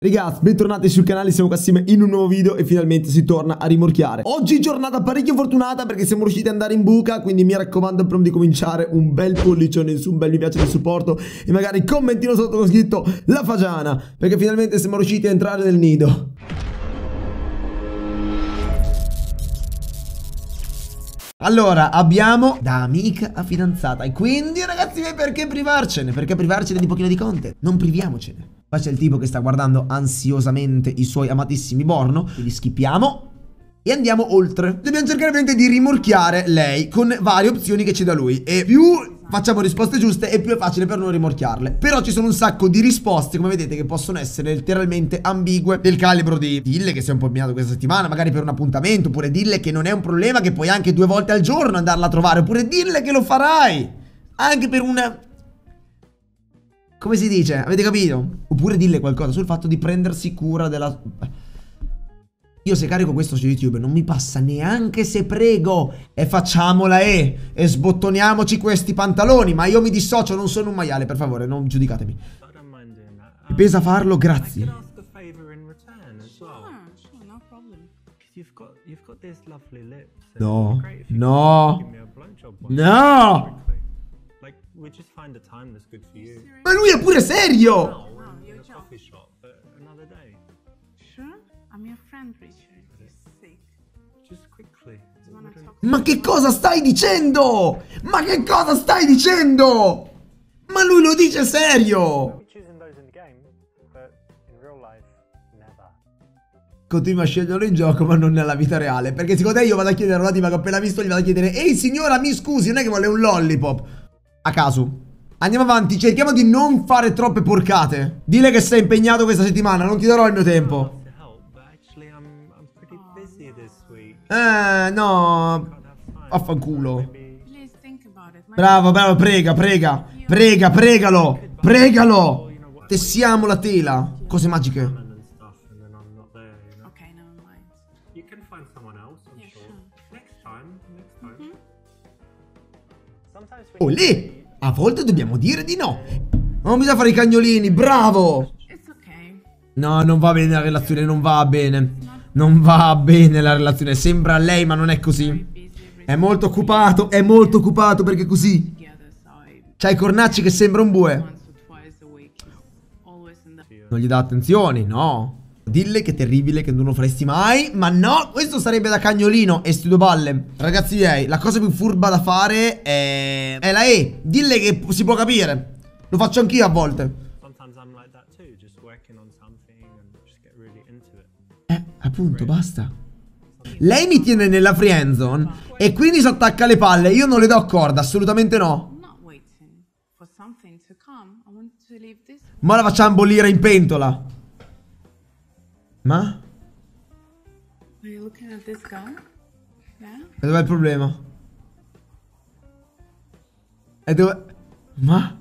Ragazzi, bentornati sul canale, siamo qua assieme in un nuovo video e finalmente si torna a rimorchiare. Oggi giornata parecchio fortunata perché siamo riusciti ad andare in buca, quindi mi raccomando prima di cominciare un bel pollicione su, un bel mi piace di supporto e magari commentino sotto con scritto la fagiana, perché finalmente siamo riusciti a entrare nel nido. Allora, abbiamo da amica a fidanzata e quindi ragazzi perché privarcene? Perché privarcene di un pochino di content? Non priviamocene. Qua c'è il tipo che sta guardando ansiosamente i suoi amatissimi Borno, quindi schippiamo e andiamo oltre. Dobbiamo cercare ovviamente di rimorchiare lei con varie opzioni che ci dà lui e più facciamo risposte giuste e più è facile per noi rimorchiarle. Però ci sono un sacco di risposte, come vedete, che possono essere letteralmente ambigue, del calibro di dille che sei un po' impegnato questa settimana, magari per un appuntamento, oppure dille che non è un problema, che puoi anche 2 volte al giorno andarla a trovare, oppure dille che lo farai anche per una... come si dice? Avete capito? Oppure dille qualcosa sul fatto di prendersi cura della... Io se carico questo su YouTube non mi passa neanche se prego e facciamola e sbottoniamoci questi pantaloni, ma io mi dissocio, non sono un maiale, per favore, non giudicatemi. Mi pesa farlo, grazie. No, no, no. Ma lui è pure serio! Ma che cosa stai dicendo? Ma che cosa stai dicendo? Ma lui lo dice serio! Continua a sceglierlo in gioco ma non nella vita reale. Perché secondo te io vado a chiedere a una tipa che ho appena visto, gli vado a chiedere: ehi signora, mi scusi, non è che vuole un lollipop? A caso. Andiamo avanti, cerchiamo di non fare troppe porcate. Dile che sei impegnato questa settimana, non ti darò il mio tempo. No. Affanculo. Bravo, bravo, prega, prega. Prega, pregalo. Pregalo. Tessiamo la tela. Cose magiche. Oh, lì. A volte dobbiamo dire di no. Non bisogna fare i cagnolini, bravo. No, non va bene la relazione, non va bene. Non va bene la relazione. Sembra lei, ma non è così. È molto occupato perché è così. C'ha i cornacci che sembra un bue. Non gli dà attenzioni, no. Dille che è terribile, che non lo faresti mai. Ma no, questo sarebbe da cagnolino e sti 2 balle. Ragazzi miei, la cosa più furba da fare è la E. Dille che si può capire. Lo faccio anch'io a volte. Appunto, basta. Lei mi tiene nella friendzone e quindi si attacca alle palle. Io non le do corda, assolutamente no. Ma la facciamo bollire in pentola. Ma? E dov'è il problema? E dove... Ma?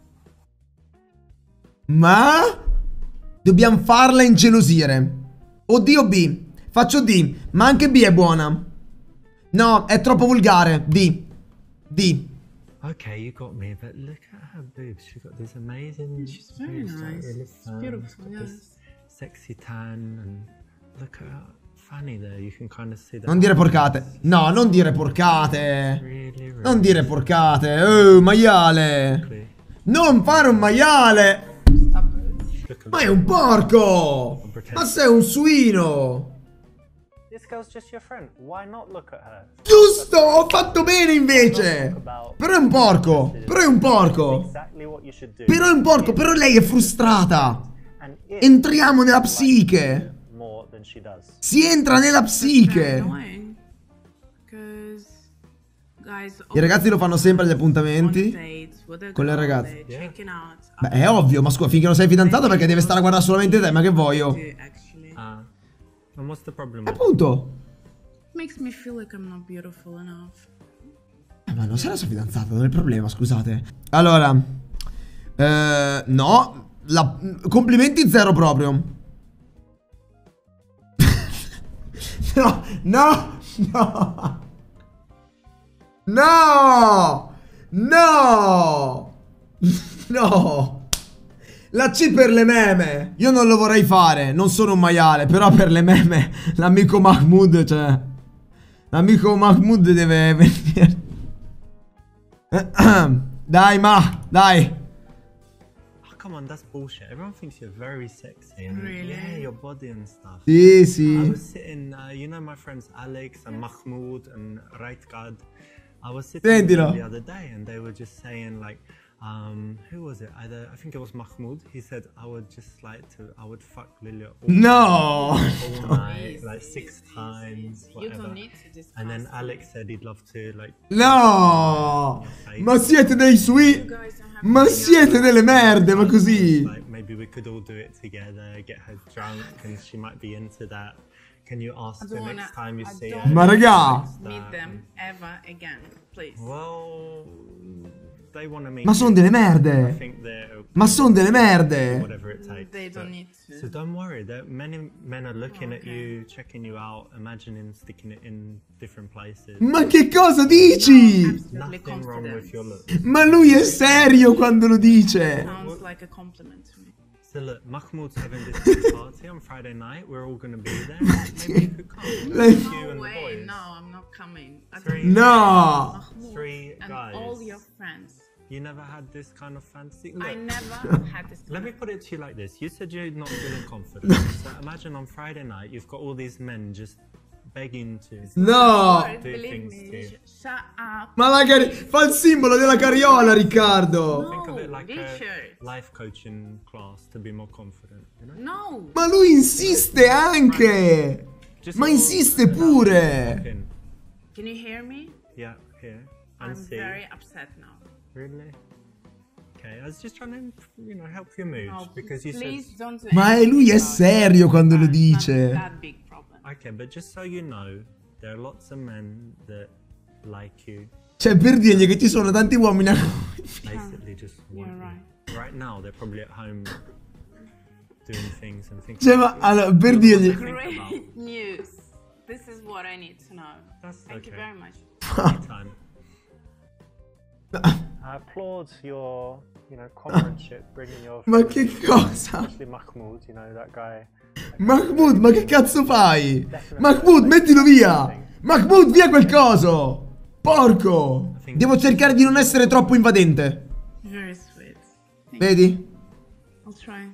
Dobbiamo farla ingelosire. O D o B. Faccio D. Ma anche B è buona. No, è troppo volgare. D. D. Okay, you got me, but look at her boobs. She's got these amazing. She's very nice. Really fun. Beautiful, yeah. Sexy tan and look at her funny there. You can kind of see that. Non dire porcate. No, non dire porcate. Really non dire porcate. Maiale. Non fare un maiale. Ma è un porco. Ma sei un suino. Giusto, ho fatto bene invece. Però è un porco. Però è un porco. Però è un porco. Però lei è frustrata. Entriamo nella psiche. Si entra nella psiche. I ragazzi lo fanno sempre agli appuntamenti con le ragazze. Beh, è ovvio, ma scusa, finché non sei fidanzato perché deve stare a guardare solamente te, ma che voglio? Appunto. Ma non sei la sua fidanzata, non è il problema, scusate. Allora, no, complimenti zero proprio. No, no, no. No! No! No! La C per le meme. Io non lo vorrei fare, non sono un maiale, però per le meme l'amico Mahmood, cioè... L'amico Mahmood deve venire. Dai, dai. Oh, come on, that's bullshit. Everyone thinks you're very sexy. And Really? Yeah, your body and stuff. Sì, I sì. was sitting, you know my friends Alex and Mahmoud and Raitkad. I was sitting with Sentilo. them the other day and they were just saying like, who was it? I think it was Mahmoud. He said I would fuck Lilia No. all night, like 6 times, You whatever. don't need to discuss. And then Alex said he'd love to like. No. Ma siete dei sweet. You guys don't have Ma siete delle merde, ma così. Like maybe we could all do it together, get her drunk, and she might be into that. Can you ask her next time you see her? Ma raga. meet them ever again, please. Well, they want to meet. Ma sono delle I merde. think they're Ma sono delle merde. whatever it takes. They don't but- need So to. don't worry. There many men are looking at Okay. you, checking you out, imagining sticking it in different places. Ma che cosa dici? Absolutely Nothing wrong with your confident. looks. Ma lui è serio quando lo dice. Sounds like a compliment to me. So look, Mahmoud's having this big party on Friday night. We're all gonna be there. Maybe you could come. Like- Just you No and the way, boys. no, I'm not coming. I don't Three. need No. Mahmoud 3 and guys. all your friends. You never had this kind of fantasy? I Look, never had this. let kind me of- put it to you like this. You said you're not feeling confident. So imagine on Friday night, you've got all these men just begging to. No. Words, Do believe things me. to you. Shut up. Ma magari fa il simbolo della carriola, Riccardo. Think of it like Richard. a life coaching class to be more confident, you know? No. Ma lui insiste anche. Just Ma all- insiste pure. in. Can you hear me? Yeah, here. I'm And see. very upset now. Really? Okay, I was just trying to, help your mood No, because you please don't do Ma anything lui è about it. serio quando lo It's not dice. that big problem. said. Okay, but just so you know, there are lots of men that like you, Cioè, per dirgli che ci sono tanti uomini a basically just want You're you. right. Right now, they're probably at home doing things and thinking. Cioè, ma allora, per dirgli Great news. This is what I need to know. That's Thank you okay. very much. Anytime. I applaud your, comradeship, bringing your. Ma che cosa? Especially Mahmoud, that guy. Mahmood, ma che cazzo fai? Mahmood, mettilo via. Mahmood, via quel coso. Porco. Devo cercare di non essere troppo invadente. Very sweet. Vedi? I'll try.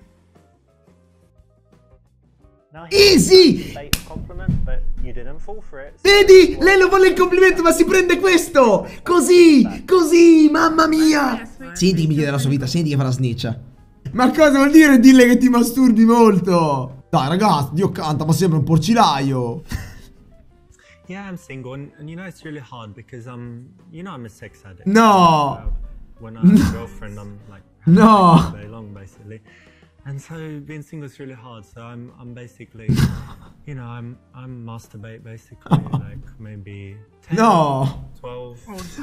Now Easy. late compliment, but you didn't fall for it. Vedi? Lei lo vuole il complimento, ma si prende questo. Così, così, mamma mia. Senti che mi chiede la sua vita, senti che fa la snitcha. Ma cosa vuol dire dille che ti masturbi molto? Dai ragazzi, Dio canta, ma sembra un porcilaio. Yeah, I'm single, and it's really hard because I'm a sex addict. No. When I have a girlfriend, I'm like No. all day long basically, and so being single is really hard. So I'm basically, I'm masturbate basically like maybe 10, No. 12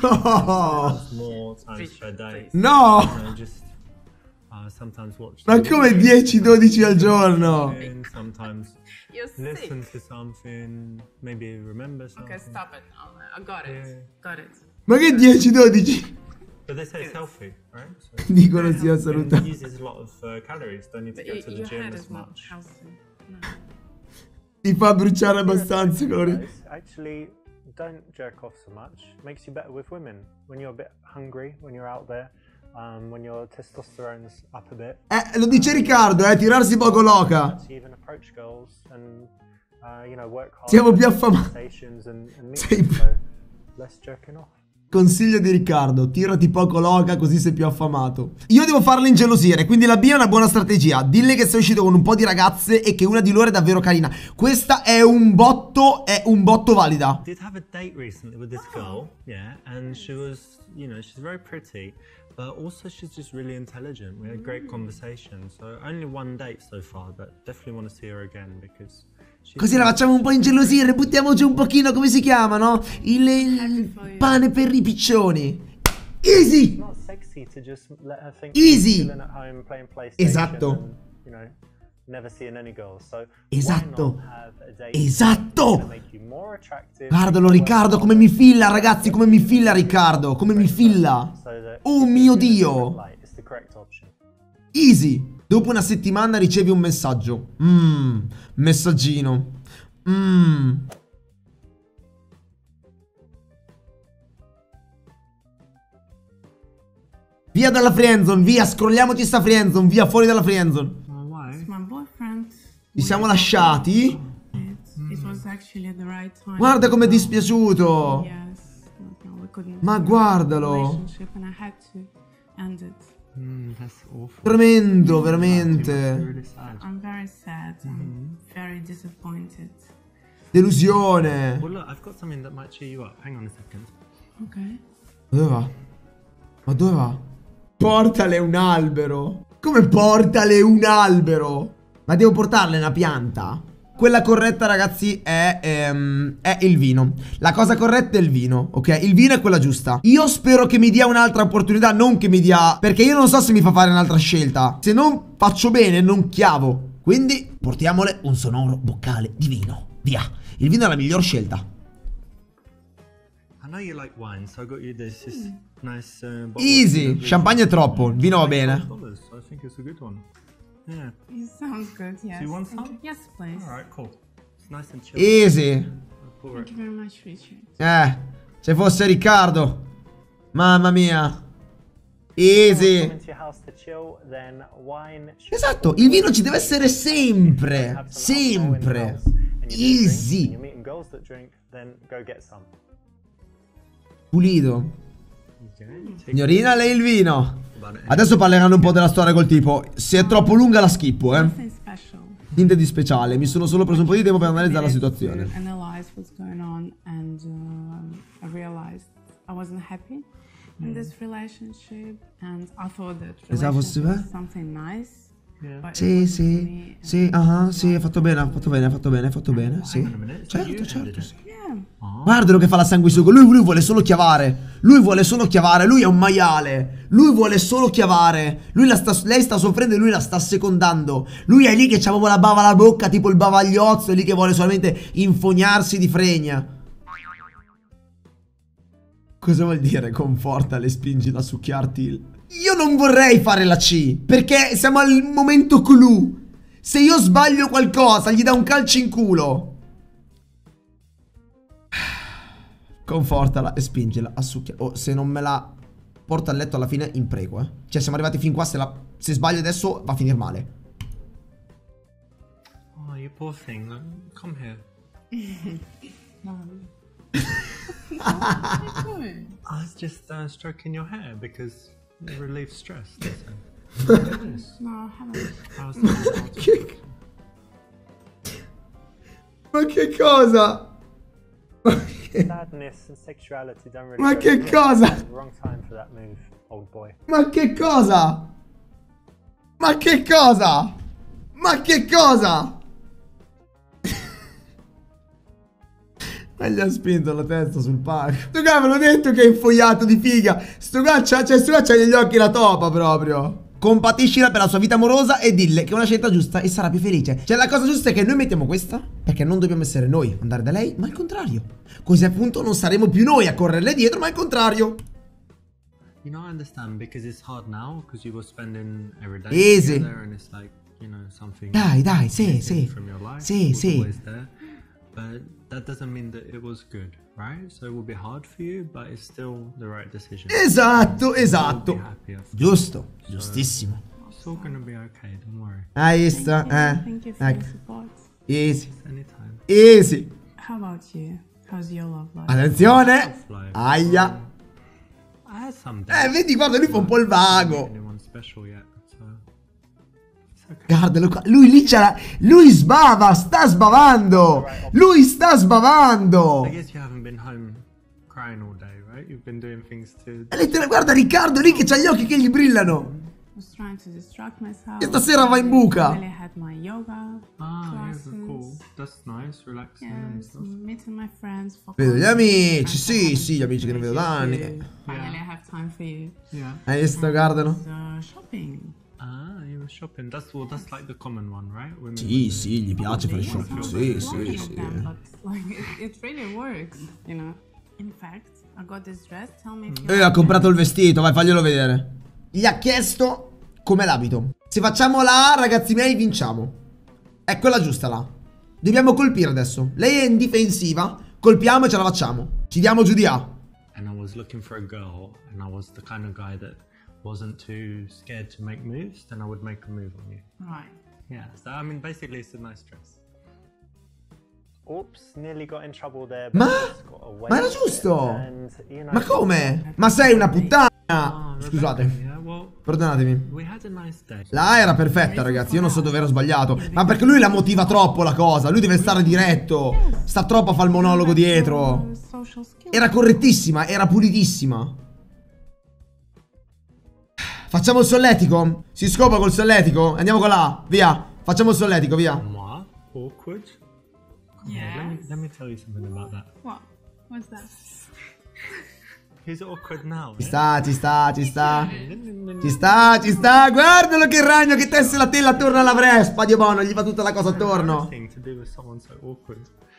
No. more times per day. No. Just sometimes watch. Ma the come video, 10-12 al giorno? sometimes You're listen sick. to something, maybe remember something. Okay, stop it. I got it. Yeah. Got it. Ma che 10-12? But they say it's healthy, right? So Dicono sia it salutare. uses a lot of calories. Don't need to But go to the your gym head as is not much. healthy. No. Ti fa bruciare abbastanza, Cori. Actually, don't jerk off so much. Makes you better with women. When you're a bit hungry, when you're out there, when your testosterone's up a bit. Lo dice Riccardo, tirarsi poco loca. To even approach girls and work hard. Siamo più affamati. Conversations and meet Sei- them, so less jerking off. Consiglio di Riccardo, tirati poco loca così sei più affamato. Io devo farla ingelosire, quindi la B è una buona strategia. Dille che sei uscito con un po' di ragazze e che una di loro è davvero carina. Questa è un botto valida. Did have a date recently with this girl, yeah, and she was, she's very pretty, but also she's just really intelligent. We had great conversation, so only one date so far, but definitely want to see her again because she's Così la facciamo un po' ingelosire, buttiamo giù un pochino, come si chiama, no? Il pane per i piccioni. Easy! not sexy to just let her think Easy. she's chilling at home playing PlayStation Esatto. and, never seeing any girls. So Esatto. why not have a date Esatto. to make you more attractive? Guardalo Riccardo, come mi filla, ragazzi, come mi filla Riccardo, come mi filla. So that Oh if mio you do the Dio. red light, it's the correct option. Easy. Dopo una settimana ricevi un messaggio. Messaggino. Via dalla friendzone, via, scrolliamoci sta friendzone, via, fuori dalla friendzone. It's my boyfriend. Ci siamo lasciati? It was actually at the right time. Guarda com'è dispiaciuto. Yes. No, we couldn't Ma have a guardalo. relationship and I had to end it. That's awful. Tremendo, veramente. Really sad. I'm very sad. I'm very disappointed. Delusione. Well, look, I've got something that might cheer you up. Hang on a second. Okay. Dove va? Ma dove va? Portale un albero. Come portale un albero? Ma devo portarle una pianta? Quella corretta, ragazzi, è il vino. La cosa corretta è il vino, ok? Il vino è quella giusta. Io spero che mi dia un'altra opportunità, non che mi dia... Perché io non so se mi fa fare un'altra scelta. Se non faccio bene, non chiavo. Quindi portiamole un sonoro boccale di vino. Via. Il vino è la miglior scelta. I know you like wine, so I got you this nice bottle. Easy. Champagne è troppo. Il vino va bene. $12, so I think it's a good one. Yeah. It sounds good, yes. Do you want Thank some? you. Yes, please. Alright, cool. It's nice and chill. Easy. I'll pour Thank it. you very much, Richard. Se fosse Riccardo. Mamma mia. Easy. Esatto, il vino ci deve essere sempre. Sempre. Easy. Pulito. Signorina, lei il vino. Adesso parleranno un po' della storia col tipo. Se è troppo lunga la schippo, Nothing special. Niente di speciale. Mi sono solo preso un po' di tempo per analizzare la situazione. Analyze what's going on and I realized I wasn't happy in this relationship and I thought that Pensavo fosse relationship was something nice. But it Sì, wasn't sì, for me. sì, sì, hai fatto bene, hai fatto bene, hai fatto bene, hai fatto bene, sì. Certo, certo, sì. Yeah. Guardalo che fa la sanguisuga, lui vuole solo chiavare. Lui vuole solo chiavare, lui è un maiale. Lui vuole solo chiavare. Lei sta soffrendo e lui la sta secondando. Lui è lì che c'ha proprio la bava alla bocca, tipo il bavagliozzo, è lì che vuole solamente infognarsi di fregna. Cosa vuol dire confortale, spingila a succhiarti il... Io non vorrei fare la C, perché siamo al momento clou. Se io sbaglio qualcosa, gli dà un calcio in culo. Confortala e spingila a succhiare. Oh, se non me la porta a letto alla fine, impreco, eh. Cioè, siamo arrivati fin qua, se sbaglio adesso va a finire male. Oh, you poor thing. Come here. I was just stroking your hair because it relieves stress. No, I haven't. I was Ma che cosa? Sadness and sexuality don't really Ma go che together. cosa? It's the wrong time for that move, old boy. Ma che cosa? Ma che cosa? Ma che cosa? Ma gli ha spinto la testa sul palco. Sto qua ve l'ho detto che è infogliato di figa. Sto qua c'ha negli occhi la topa proprio. Compatiscila per la sua vita amorosa e dille che è una scelta giusta e sarà più felice. Cioè la cosa giusta è che noi mettiamo questa perché non dobbiamo essere noi a andare da lei, ma il contrario. Così appunto non saremo più noi a correrle dietro, ma il contrario. You know, I understand because it's hard now because you were spending every day Easy. together and it's like, you know, something Dai, sì, missing sì. from your life Sì, was sì. always there. But that doesn't mean that it was good, right? So it will be hard for you, but it's still the right decision. Esatto, You'll be esatto. happier. Giusto, giustissimo. It's all gonna be okay, don't worry. Hai visto? Thank you for Ecco. your support. Easy, Anytime. easy. How about you? How's your love life? Attenzione. Life. Aia. I had some days. Vedi, guarda, lui fa un po' il vago. Anyone special yet? So it's okay. Guardalo qua, lui lì c'ha... Lui sbava, sta sbavando. Lui sta sbavando. I guess you haven't been home crying all day, right? You've been doing things to. E guarda Riccardo lì che c'ha gli occhi che gli brillano. I was trying to distract myself. E stasera va in buca. I had my yoga Ah, yeah, classes. cool. That's nice, relaxing and Yes, stuff. meeting my friends for Vedo gli coffee. amici, I sì, haven't sì, gli amici che non vedo da anni. Finally, I have time for you. Yeah. Hai visto, guardalo. Shopping. Ah, you were shopping. That's like the common one, right? Women Sì, sì, gli piace fare shopping. Sì, sì, Many of sì. them, but like it really works, you know. In fact, I got this dress. Tell me if you Ha comprato il vestito, vai, faglielo vedere. Gli ha chiesto com'è l'abito. Se facciamo la A, ragazzi miei, vinciamo. È quella giusta là. Dobbiamo colpire adesso. Lei è in difensiva. Colpiamo e ce la facciamo. Ci diamo giù di A. And I was looking for a girl, and I was the kind of guy that wasn't too scared to make moves, then I would make a move on you. Right. Yeah, so I mean, basically it's a nice dress. Oops, nearly got in trouble there. Ma? Just got away Ma era with it, giusto? and, you know, Ma come? Ma sei una puttana. Oh, Scusate. Rebecca, yeah, well, Perdonatemi. we had a nice day. La A era perfetta, ragazzi. Io non so dove ero sbagliato. Ma perché lui la motiva troppo la cosa. Lui deve stare diretto. Sta troppo a fare il monologo dietro. Social skills. Era correttissima. Era pulitissima. Facciamo il solletico? Si scopa col solletico? Andiamo con la A. Via. Facciamo il solletico, via. Moi? Awkward? Yes. Let me tell you something about that. What? What's that? He's awkward now. Ci sta, ci sta, ci sta. Ci sta, ci sta. Guardalo che ragno che tesse la tela attorno alla Vespa. Dio buono, gli fa tutta la cosa attorno. Thing to do with someone so awkward.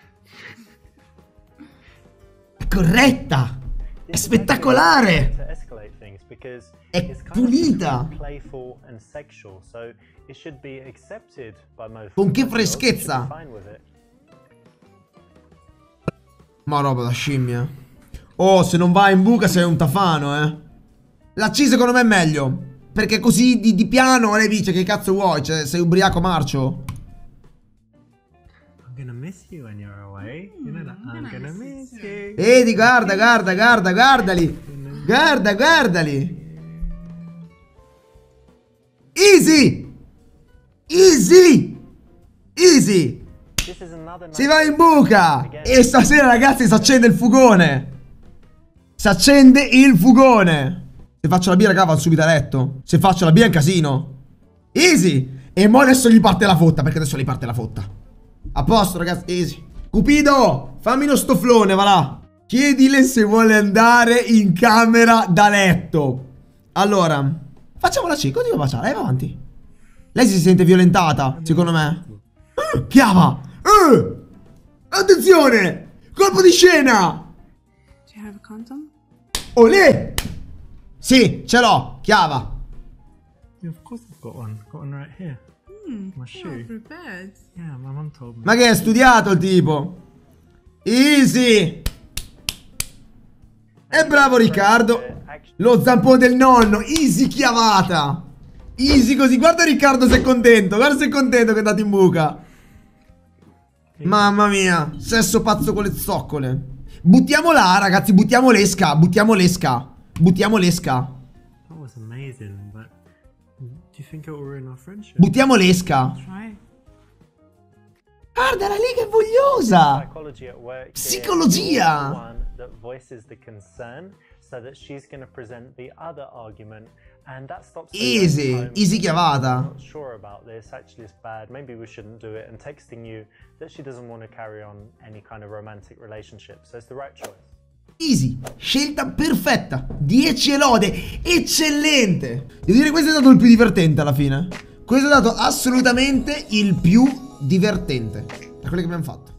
È corretta. È spettacolare. To escalate things because È it's kind pulita. of playful and sexual, so it should be accepted by most. Con che girls. You should freschezza. be fine with it. Ma roba da scimmia. Oh, se non vai in buca sei un tafano, eh. La C secondo me è meglio. Perché così di piano lei dice che cazzo vuoi? Cioè, sei ubriaco marcio. I'm gonna miss you when you're away. You know that? I'm gonna miss you. Vedi, guarda, guarda, guarda, guardali. Guarda, guardali. Easy. Easy. Easy. This is another Si nice va in buca. E stasera, ragazzi, si accende il fugone. Si accende il fugone. Se faccio la B, raga, vado subito a letto. Se faccio la B è un casino. Easy. E mo adesso gli parte la fotta, perché adesso gli parte la fotta. A posto, ragazzi, easy. Cupido, fammi uno stoflone, va là. Chiedile se vuole andare in camera da letto. Allora, facciamo la C, continua a baciare, vai avanti. Lei si sente violentata, secondo me. Chiava. Attenzione. Colpo di scena. Do you have a condom? Olè. Sì, ce l'ho, Chiava. Yeah, of course I've got one. Got one right here. My You're shoe. prepared. Yeah, my mum told me. Ma che è studiato il tipo. Easy. E bravo Riccardo. Lo zampone del nonno. Easy chiavata. Easy così. Guarda Riccardo se è contento. Guarda se è contento che è andato in buca. Mamma mia. Sesso pazzo con le zoccole. Buttiamo là, ragazzi. Buttiamo l'esca. Buttiamo l'esca. Buttiamo l'esca. That was amazing, but do you think it will ruin our friendship? Buttiamo l'esca. Try. Guardala lì che è vogliosa. psychology at work. Psicologia. One that voices the concern so that she's going to present the other argument, and that stops. the Easy. home. Easy chiavata. I'm not sure about this. Actually, it's bad. Maybe we shouldn't do it. And texting you that she doesn't want to carry on any kind of romantic relationship. So it's the right choice. Easy, scelta perfetta, 10 lode, eccellente. Devo dire che questo è stato il più divertente alla fine. Questo è stato assolutamente il più divertente tra quelli che abbiamo fatto.